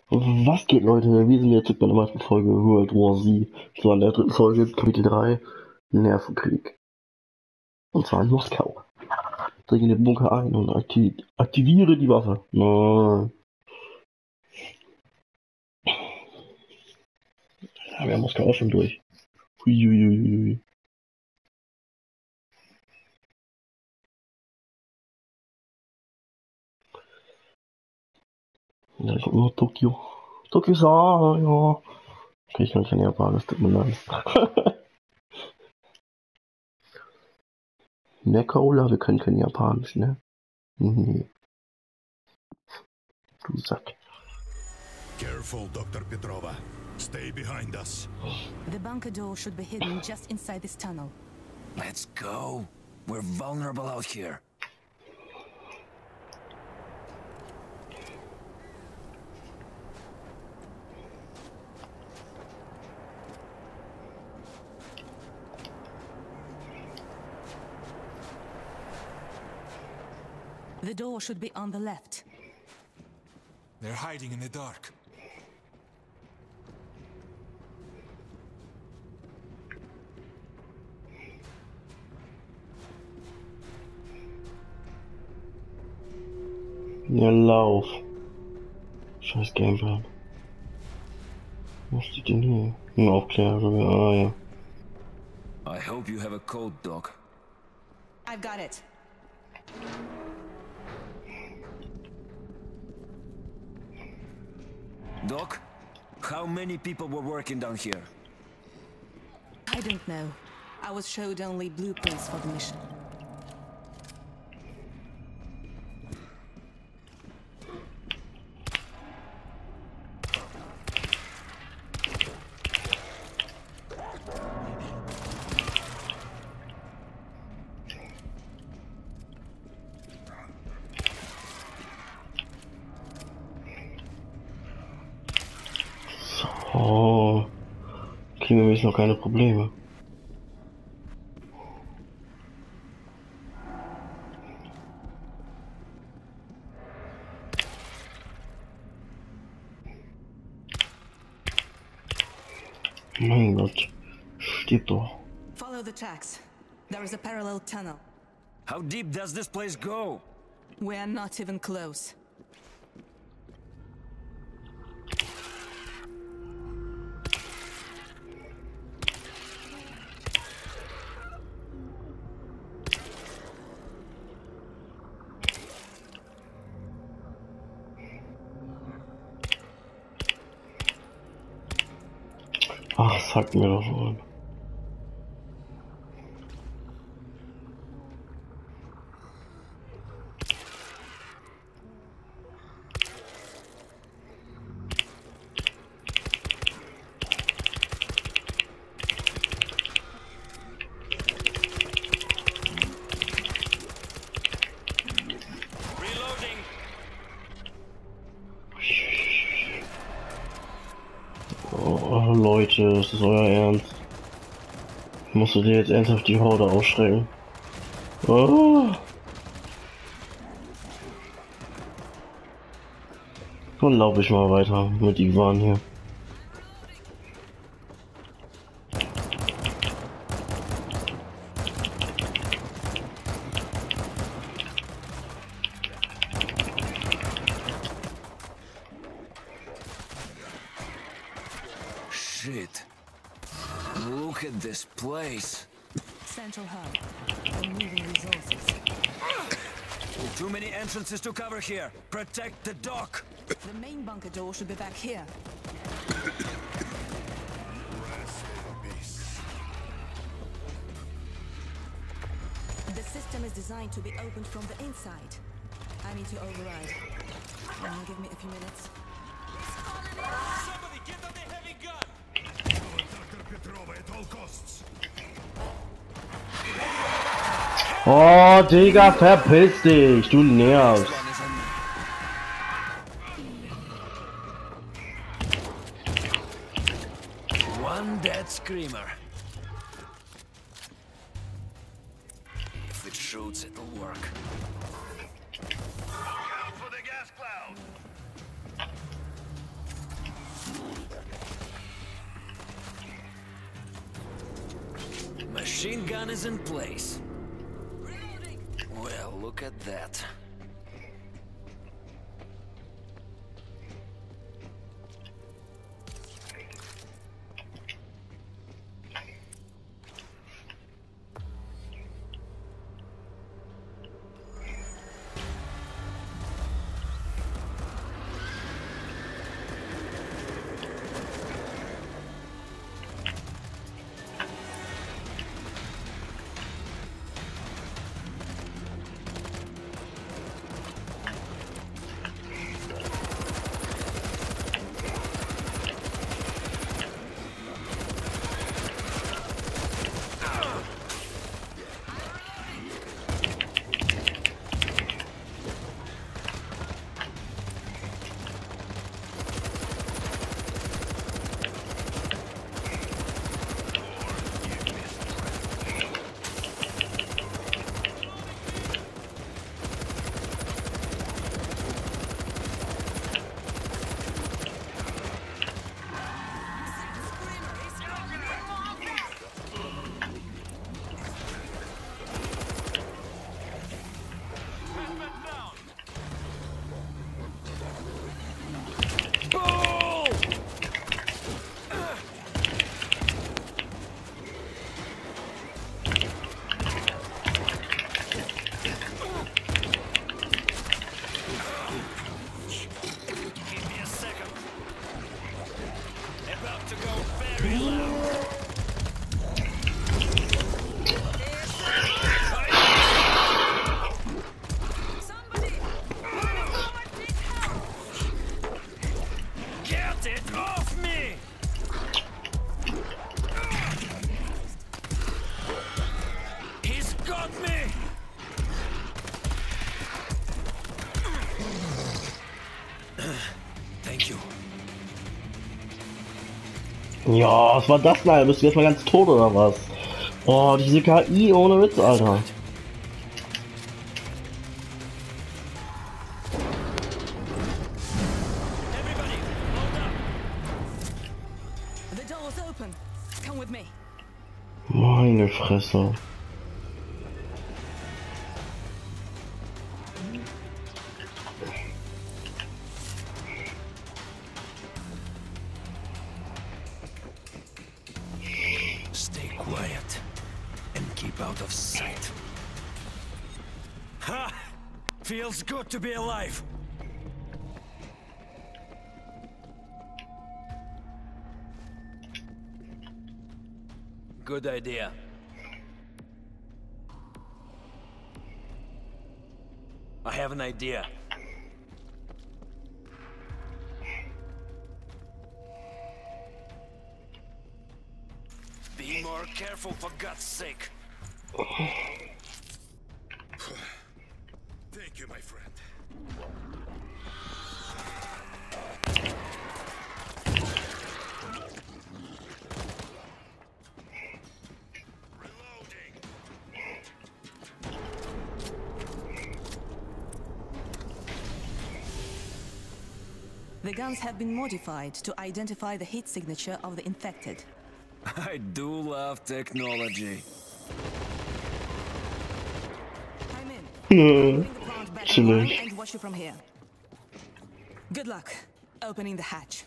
Was geht, Leute? Wir sind jetzt bei der neuesten Folge World War Z. So an der dritten Folge, Kapitel 3, Nervenkrieg. Und zwar in Moskau. Dringe in den Bunker ein und aktiviere die Waffe. Nein. Ja, wir haben Moskau auch schon durch. Huiuiuiui. Ja, ich hab nur Tokio. Tokio-san, ja. Okay, ich kann kein Japanisch, tut mir leid. Ne, Cola, wir können kein Japanisch, ne? Nee. Du Sack. Careful, Dr. Petrova. Stay behind us. The bunker door should be hidden just inside this tunnel. Let's go. We're vulnerable out here. The door should be on the left. They're hiding in the dark. Ja, lauf. Scheiß Gameplan. Was steht denn hier? Ein Aufklärer, ah ja. I hope you have a code, Doc. I've got it. Doc, how many people were working down here? I don't know. I was showed only blueprints for the mission. Oh, kriegen wir jetzt noch keine Probleme. Mein Gott, stirb doch. Follow the tracks. There is a parallel tunnel. How deep does this place go? We are not even close. Ach, sag mir doch schon. Reloading. Oh, Leute, das ist euer Ernst. Musst du dir jetzt ernsthaft die Horde ausschrecken? Oh. Dann laufe ich mal weiter mit Ivan hier. Shit. Look at this place. Central hub. Removing resources. Too many entrances to cover here. Protect the dock. The main bunker door should be back here. The system is designed to be opened from the inside. I need to override. Give me a few minutes. Somebody get on the heavy gun! Dr. Petrova at all costs. Oh, Digga, verpiss dich, du nervst. One dead screamer. If it shoots, it'll work. Look out for the gas cloud! Machine gun is in place. Well, look at that. Ja, was war das denn? Bist du jetzt mal ganz tot oder was? Oh, diese KI ohne Witz, Alter. The door's open. Come with me. Meine Fresse. Stay quiet and keep out of sight. Ha! Feels good to be alive. Good idea. I have an idea. Be more careful, for God's sake. Thank you, my friend. Reloading. The guns have been modified to identify the heat signature of the infected. I do love technology. I'm in. Nö. Bring the plant back Ziemlich. online and watch you from here. Good luck opening the hatch.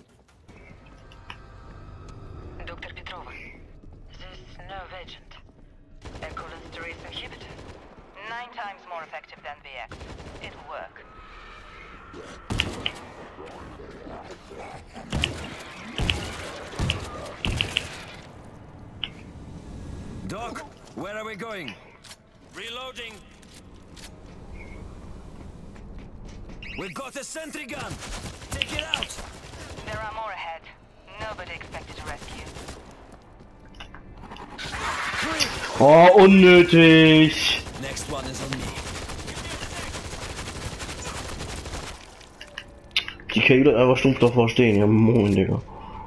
Dr. Petrova, this nerve agent, a cholinesterase inhibitor, 9 times more effective than VX. It'll work. Doc, where are we going? Reloading. We've got a sentry gun. Take it out. There are more ahead. Nobody expected to rescue. Oh, unnötig. Next one is on me. Die KI bleibt einfach stumpf davor stehen. Ja, moin, Digga.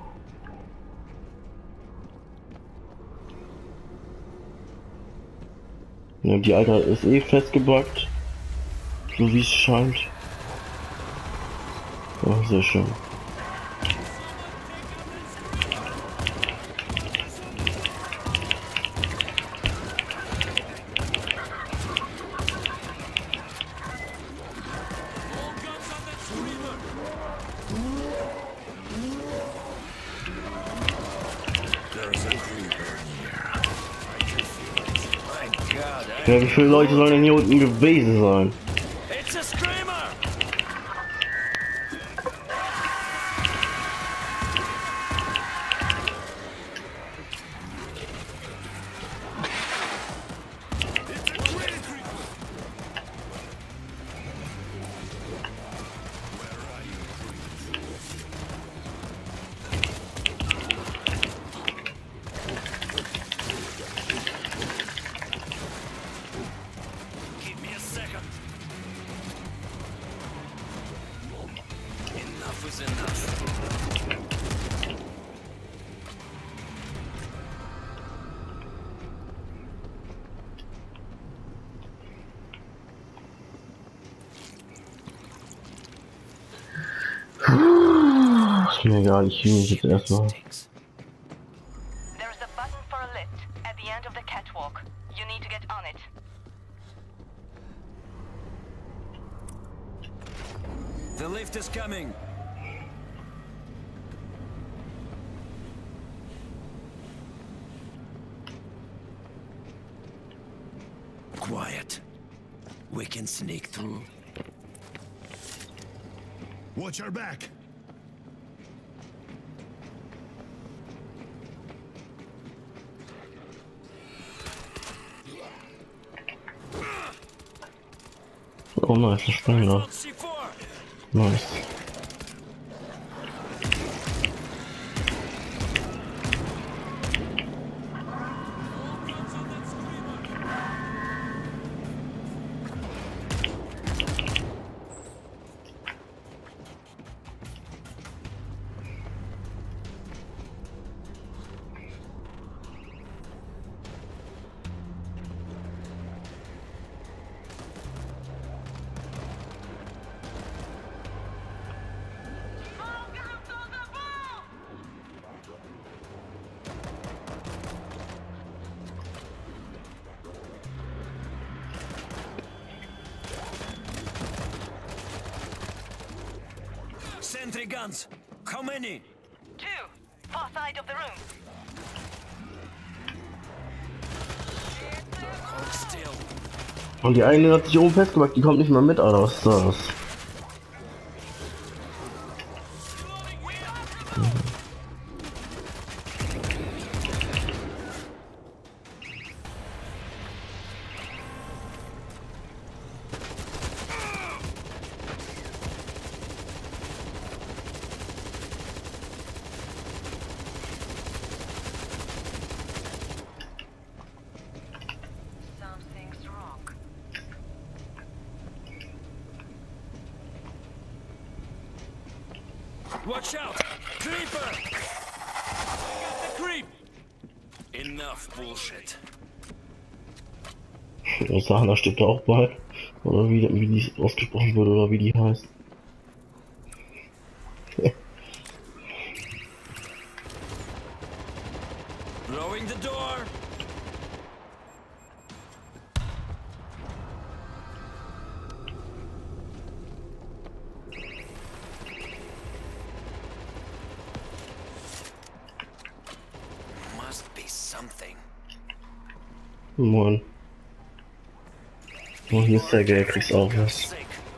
Ja, die Alter ist eh festgebackt. So wie es scheint. Ja, sehr schön. Ja, wie viele Leute sollen denn hier unten gewesen sein? It's a screamer! Give me a second. Enough is enough. Ist mir egal, ich will mich jetzt erstmal. Stinks. There is a button for a lift at the end of the catwalk. You need to get on it. The lift is coming. Quiet. We can sneak through. Watch our back. Oh nice, das Stein da. C4. Nice. Sentry guns. How many? 2, far side of the room. Hold still. Und die eine hat sich oben festgemacht, die kommt nicht mehr mit, Alter, was ist das? Something's wrong. Watch out! Creeper! Got the creep! Enough bullshit. Sana steht da auch bei. Oder wie die ausgesprochen wurde, oder wie die heißt. Blowing the door! Must be something. Moin. Oh, hier ist der Geld, kriegst auch was. Sick.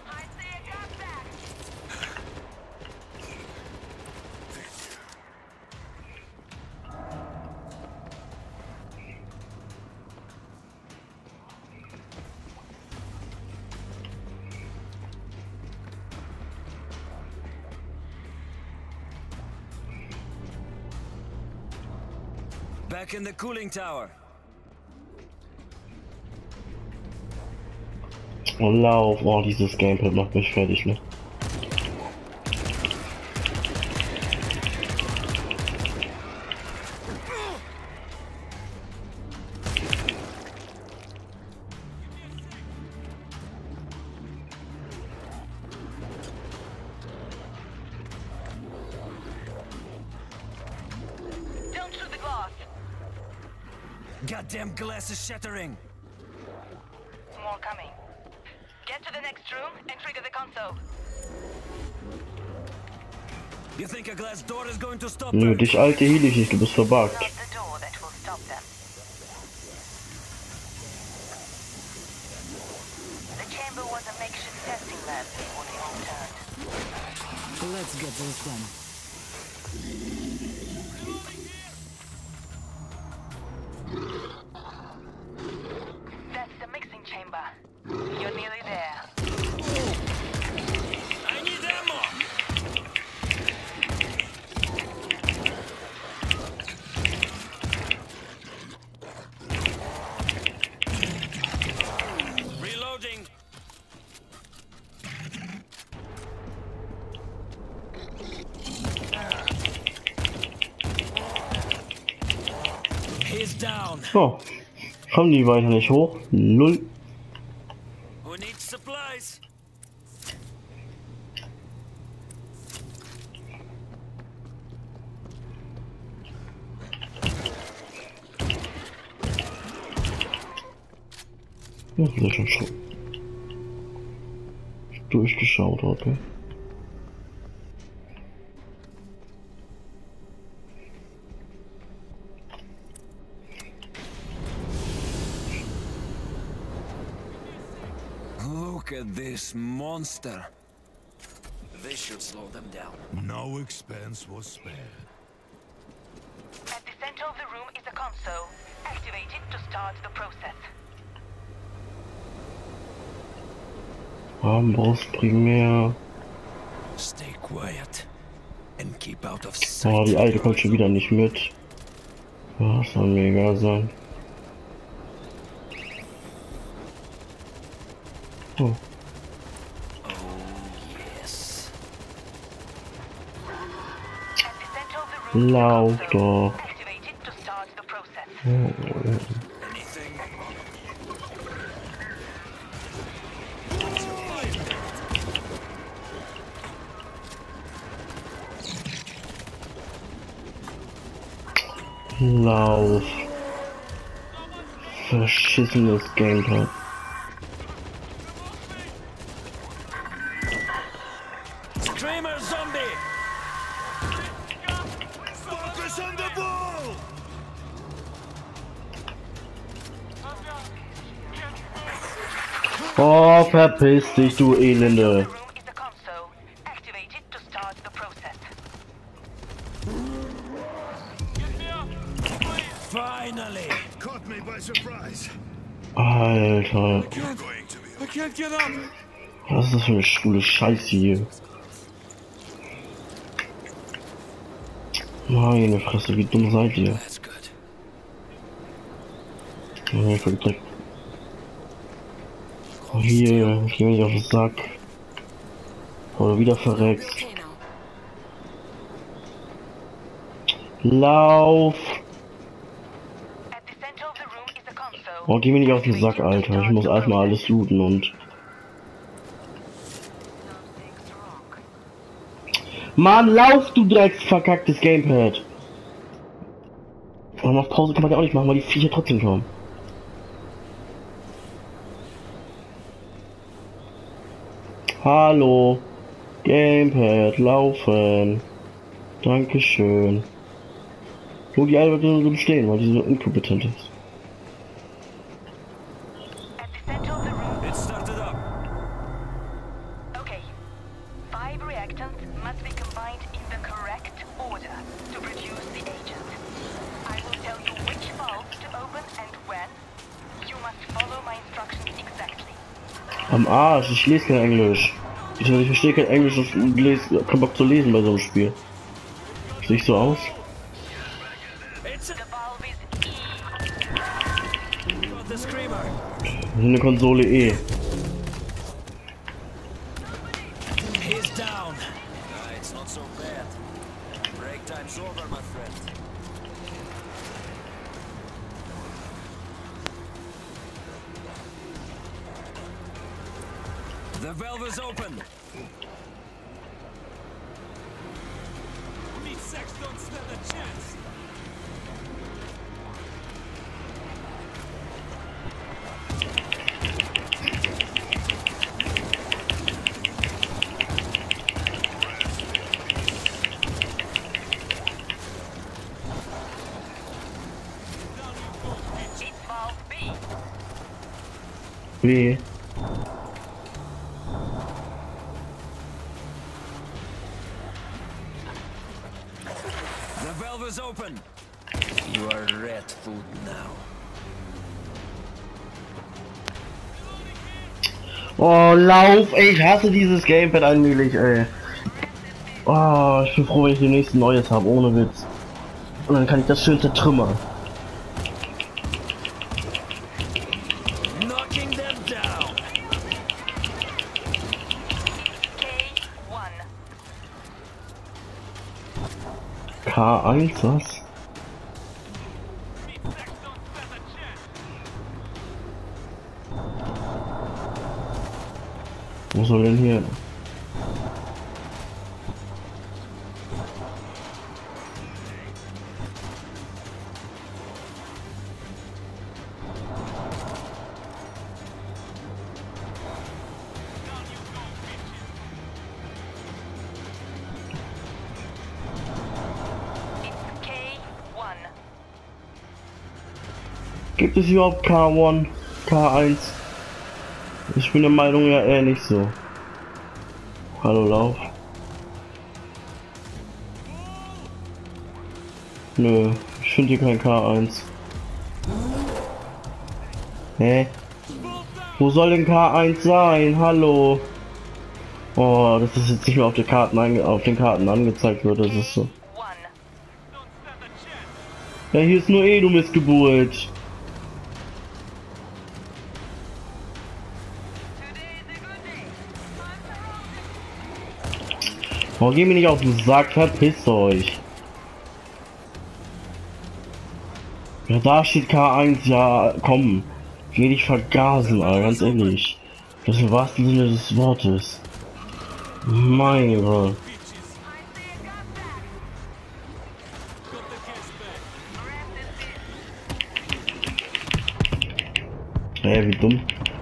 Back in the cooling tower. Oh, lauf. Oh, dieses Gamepad macht mich fertig, ne? Don't shoot the glass. Goddamn glass is shattering. More coming. Get to the next room and trigger the console. You think a glass door is going to stop Nö, them? dich alte heal ich nicht, du bist verbuggt. Not the door that will stop them. plan before they all turned. Let's get this done. That's the mixing chamber. You're nearly there. I need ammo! Reloading! He's down. So. Kommen die weiter nicht hoch? Null. Who needs supplies? Ja, das ist schon durchgeschaut, okay. Look at this monster. This should slow them down. No expense was spared. At the center of the room is a console. Activate it to start the process. Armbrust primär. Stay quiet and keep out of Oh, sight. die alte kommt schon wieder nicht mit. Ja, das soll mir egal sein. Oh. Yes. At the center of the room is a Lauf console. doch. Activate it to start the process. Anything? Lauf. Verschissenes Gamepad. Screamer zombie! Focus on the ball! Oh, verpiss dich, du Elende. The room is a console. Activate it to start the process. Finally! Caught me by surprise. Alter, You're going to be I can't get up! was ist das für eine schwule Scheiße hier? Meine Fresse, wie dumm seid ihr? That's good. Ja, ich direkt. Oh, hier, ich geh mir nicht auf den Sack. Oder wieder verreckt. Okay now. Lauf! At the center of the room is a console. Oh, geh mir nicht auf den Sack, Alter. Ich muss erstmal alles looten und... Something's wrong. Mann, lauf, du drecksverkacktes Gamepad! Und auf Pause kann man ja auch nicht machen, weil die Viecher trotzdem kommen. Hallo! Gamepad, laufen! Dankeschön. Nur die eine wird nur so stehen, weil die so inkompetent ist. At the center of the room. It started up. Okay. 5 reactants must be combined in the correct order to produce the agent. I will tell you which valves to open and when. You must follow my instructions exactly. Am Arsch, ich lese kein Englisch. Ich verstehe kein Englisch und lese, kein Bock zu lesen bei so einem Spiel. Sehe ich so aus? It's The valve is E. got the screamer. Eine Konsole E. He's down. It's not so bad. Break time's over, my friend. The valve is open. Meat sex don't stand a chance. It's valve B. B. valve is open. You are rat food now. Oh, lauf, ey, ich hasse dieses Gamepad allmählich, ey. Oh, ich bin froh, wenn ich demnächst ein neues habe, ohne Witz. Und dann kann ich das schön zertrümmern. Knocking them down. K1. K1, was? Wo soll denn hier? Gibt es überhaupt K1, K1? Ich bin der Meinung ja eher nicht so. Hallo Lauf. Nö, ich finde hier kein K1. Hä? Wo soll denn K1 sein? Hallo? Oh, das ist jetzt nicht mehr auf den Karten angezeigt wird, das ist so. Ja, hier ist nur du Missgeburt. Oh, geh mir nicht auf den Sack, verpisst euch. Ja, da steht K1, ja, komm. Geh dich vergasen, Alter, ganz ehrlich. Das ist im wahrsten Sinne des Wortes. Meine Gott. Wie dumm.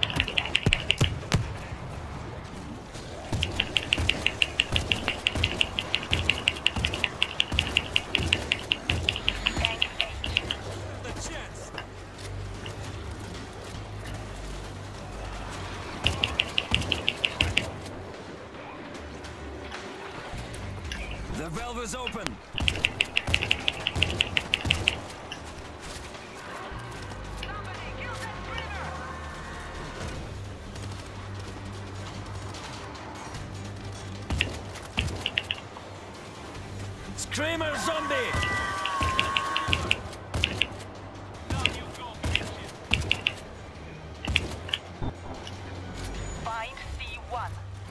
The valve is open. Screamer zombie! Find C1.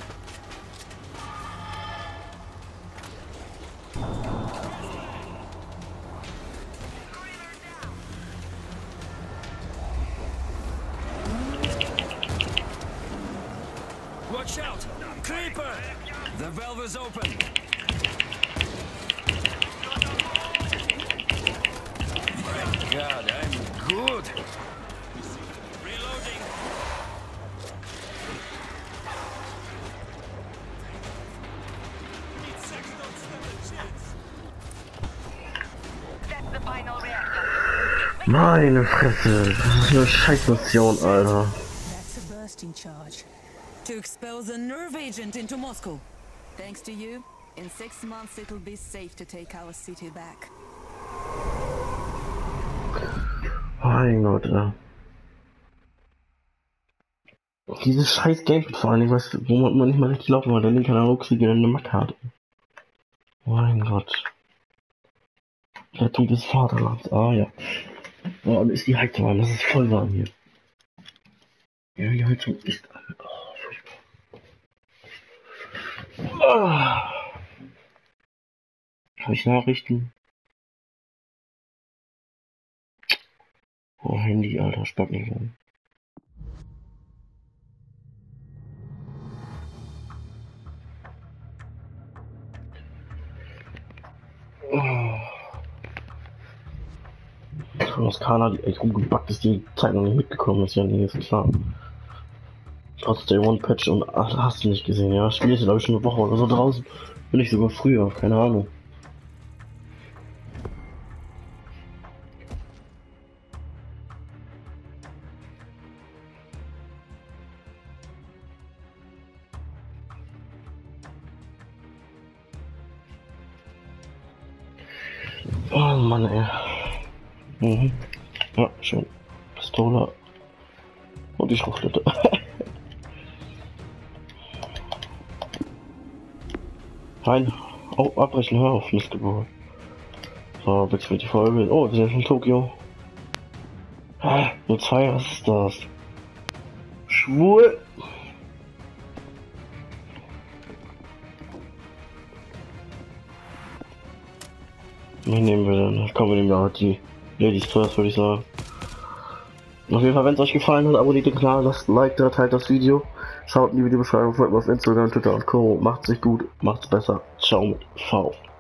Watch out! Creeper! The valve is open. My God, I'm good. Reloading. That's the final reactor. Meine Fresse, das ist eine Scheißmission, Alter. That's a bursting charge. To expel the nerve agent into Moscow. Thanks to you, in 6 months it'll be safe to take our city back. Mein Gott, ja. Dieses scheiß Gamepad vor allem, weißt du, wo man nicht mal richtig laufen kann, der linke Analogstick eine Macke hat. Mein Gott. Rettung des Vaterlands, ah ja. Oh, und ist die Heizung an, das ist voll warm hier. Ja, die Heizung ist an. Oh, furchtbar. Ah. Habe ich Nachrichten? Oh, Handy, Alter, spack nicht an. Toskana, die echt rumgebackt ist, die Zeit noch nicht mitgekommen ist, ja, nee, ist klar. Trotz der One-Patch und ach, hast du nicht gesehen, ja. Das Spiel ist, glaube ich, schon eine Woche oder so draußen. Bin ich sogar früher, keine Ahnung. Oh Mann, ey. Mhm. Ja, schön. Pistole. Und die Schrotflinte. Nein. Oh, abbrechen, hör auf, Missgeburt. So, wechseln wir die Folge. Oh, wir sind in Tokio. Ah, nur 2, was ist das? Schwul! Wen nehmen wir denn? Kommen wir nehmen ja die Ladies zuerst, würde ich sagen. Auf jeden Fall, wenn es euch gefallen hat, abonniert den Kanal, lasst ein Like da, teilt das Video. Schaut in die Videobeschreibung, folgt mir auf Instagram, Twitter und Co. Macht's sich gut, macht's besser. Ciao mit V.